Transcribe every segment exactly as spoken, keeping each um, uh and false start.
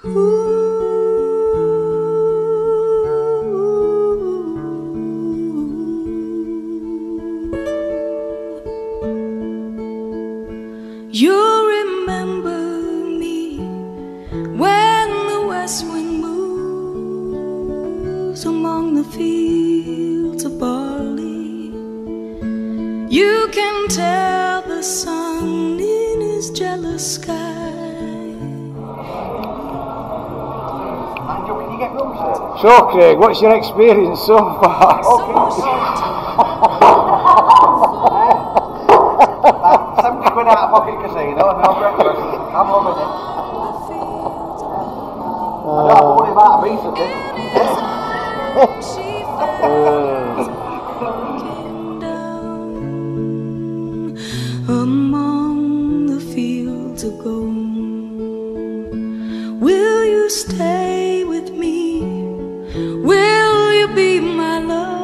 You remember me when the west wind moves among the fields of barley. You can tell the sun in his jealous sky. Angel, can you get room service? So, Craig, what's your experience so far? seventy quid out of pocket casino and no breakfast. I'm loving it. I don't have to worry about a piece of it. Among the fields of gold, will you stay with me? Will you be my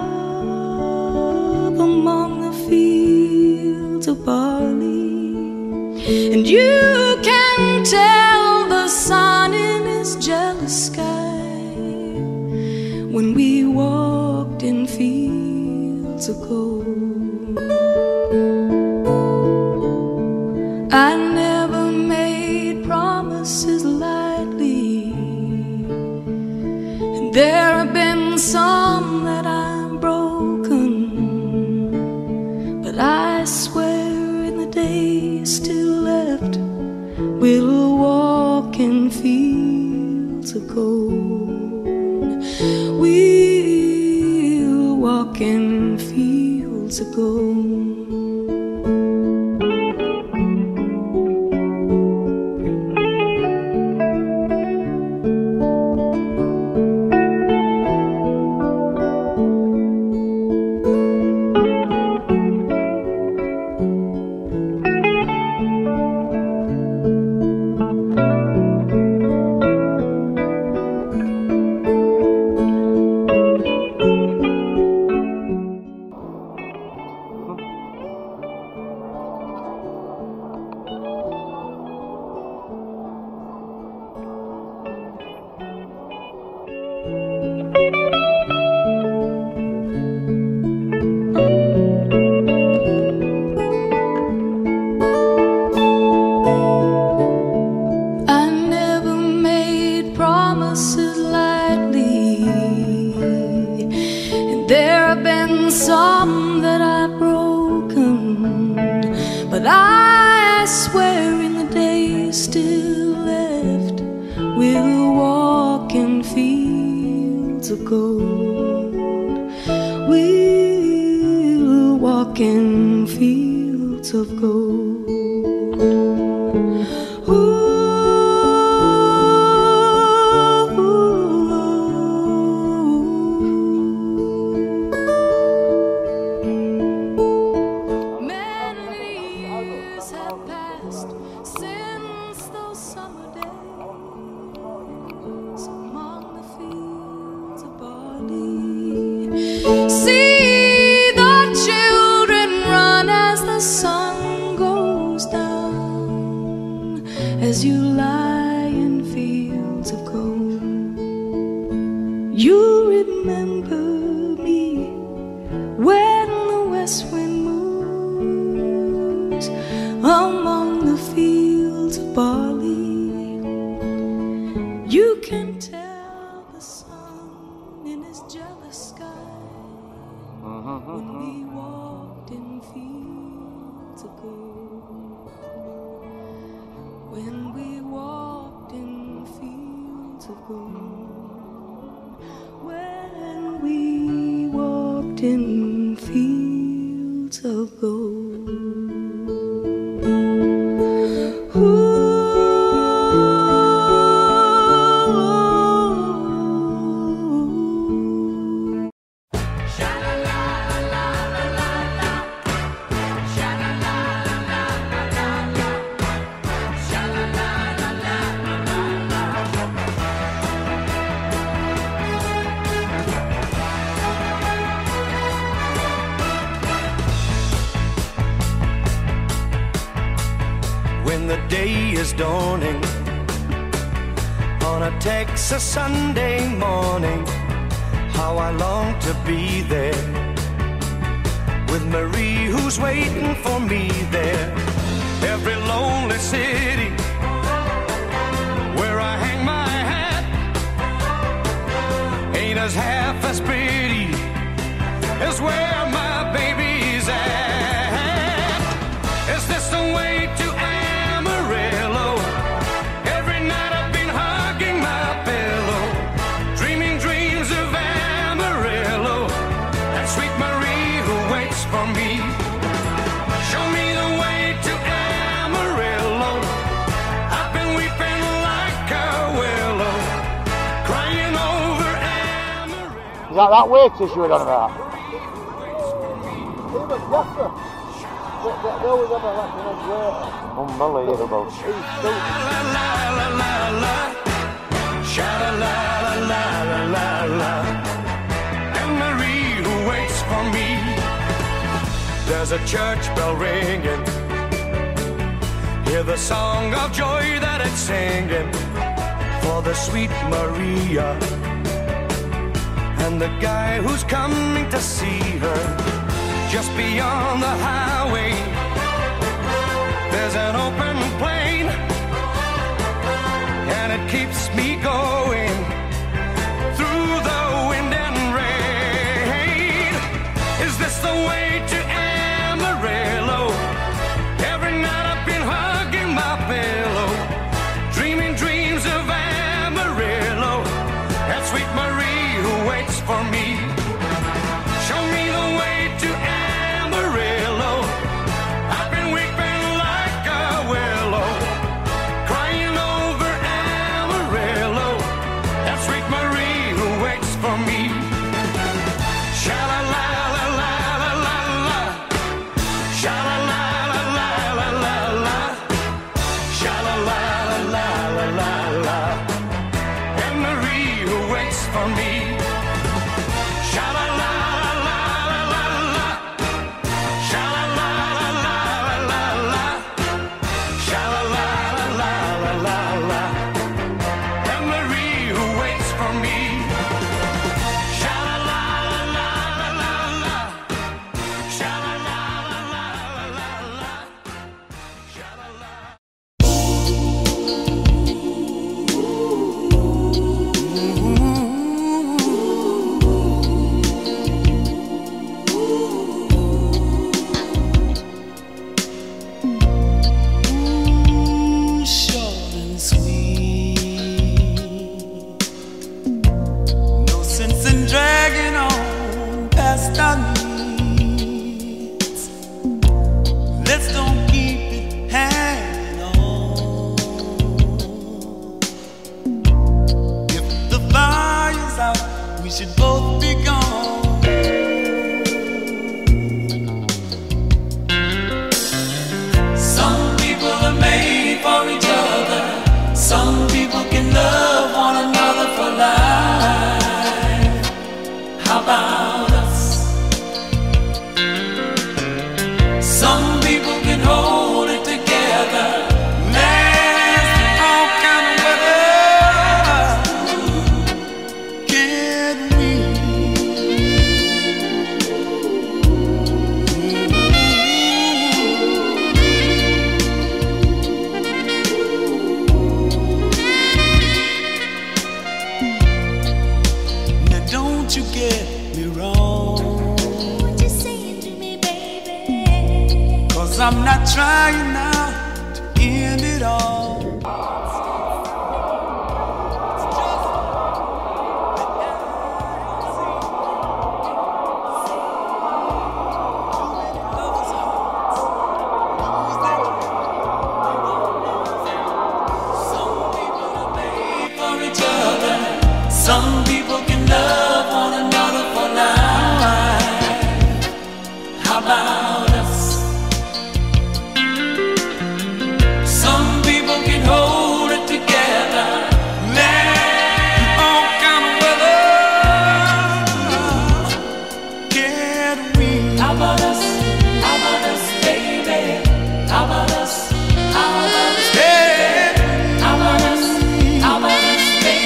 love among the fields of barley? And you can tell the sun in his jealous sky when we walked in fields of gold. I never made promises lightly, and there have been some that I've broken, but I swear in the days still left, we'll walk in fields of gold. We'll walk in fields of gold. Some that I've broken, but I swear in the days still left, we'll walk in fields of gold. We'll walk in fields of gold. Ooh. Since those summer days among the fields of barley, see the children run as the sun goes down, as you lie in fields of gold. You remember me when the west wind moves among the fields of barley. You can tell the sun in his jealous sky when we walked in fields of gold. When we walked in fields of gold. When we walked in fields of gold. When the day is dawning on a Texas Sunday morning, how I long to be there with Marie who's waiting for me there. Every lonely city where I hang my hat ain't as half as pretty as where my baby's at. Is this the way to Amarillo? Every night I've been hugging my pillow, dreaming dreams of Amarillo, that sweet Marie who waits for me. Show me the way to Amarillo. I've been weeping like a willow, crying over Amarillo. Is that that waitress you were on about? They always have a Latin as well. Unbelievable. La la la la la la, sha la la la la la la, and Marie who waits for me. There's a church bell ringing, hear the song of joy that it's singing for the sweet Maria and the guy who's coming to see her. Just beyond the highway, there's an open plain, and it keeps me going through the wind and rain. Is this the way to Amarillo? Every night I've been hugging my pillow, dreaming dreams of Amarillo, that sweet Marie who waits for me. Show me the way to Amarillo. I've been weeping like a willow, crying over Amarillo, that sweet Marie who waits for me. Sha la la la la la la la, sha la la la la la la la, sha la la la la la la, and Marie who waits for me. Sha la la la la la la, sha la la la la la la, sha la la la la la la, and Marie who waits for me. Sha la la la la la, sha la la la la la, sha la la. Short and sweet, no sense in dragging on past our needs. Let's don't keep it hanging on. If the fire's out, we should both be gone. Some people are made for each other. Some people can love one another for life. How about us? Some people can hold it together, last all kind of weather. Can we? Now don't you get me wrong, What you saying to me, baby? 'cause I'm not trying now to end it all. Some people are made for each other. Some people can love one another for life. How about us? Some people can hold it together, last all kind of weather. Can we? How about us? How about us, baby? How about us? How about us, baby? How about us? How about us, baby?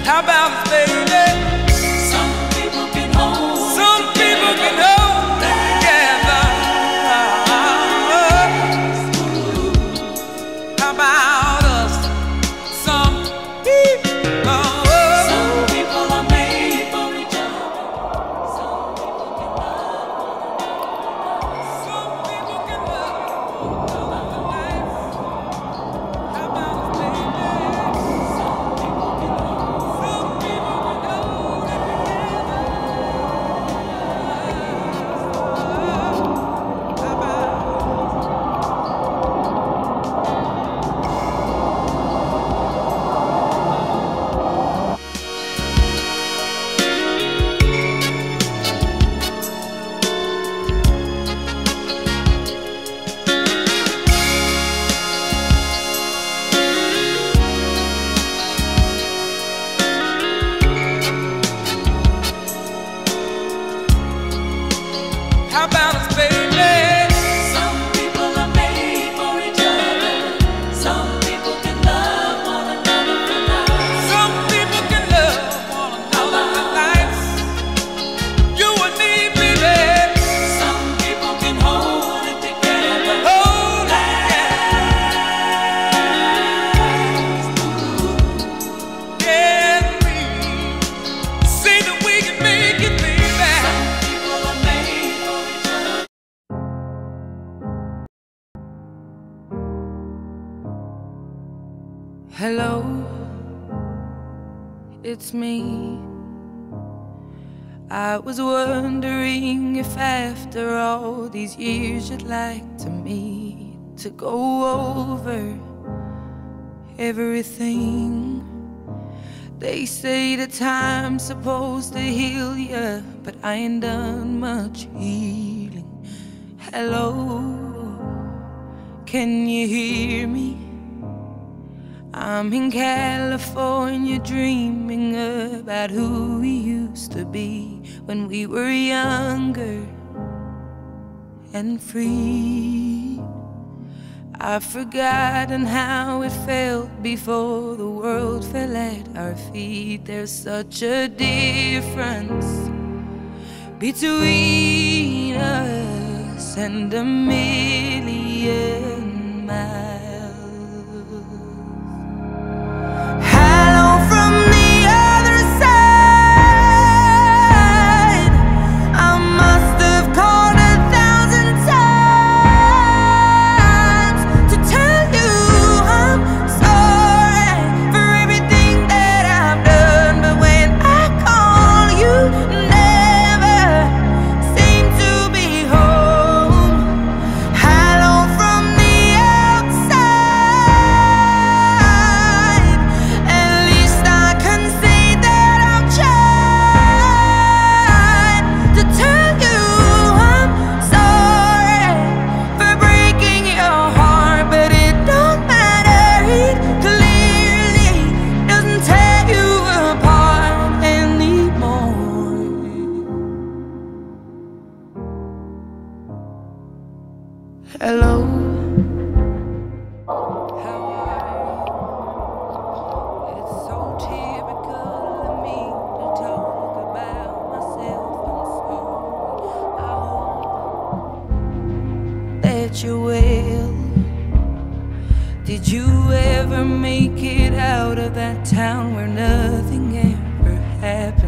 How about it, baby? Some people can hold. Some people can hold together. How about us? Some people. Some people are made for each other. Some people can love. Some people can love. How about us, baby? Some people can hold. Some people can hold it together. How about How about us, baby? Some people are made for each other. Some people can love one another for life. Some people can love one another for life. You and me, baby. Some people can hold it together. Hold it together. Yeah, we say that we can make it, baby. Some people are made for each other. Hello, it's me. I was wondering if after all these years you'd like to meet to go over everything. They say that time's supposed to heal ya, but I ain't done much healing. Hello, can you hear me? I'm in California dreaming about who we used to be when we were younger and free. I've forgotten how it felt before the world fell at our feet. There's such a difference between us and a million miles. Hello from the other side. I must have called a thousand times to tell you I'm sorry for everything that I've done. But when I call, you never seem to be home. Hello from the outside. At least I can say that I've tried to tell you I'm sorry for breaking your heart, but it don't matter. It clearly doesn't tear you apart anymore. Hello. How are you? It's so typical of me to talk about myself. I'm sorry. I hope that you're well. Did you ever make it out of that town where nothing ever happened?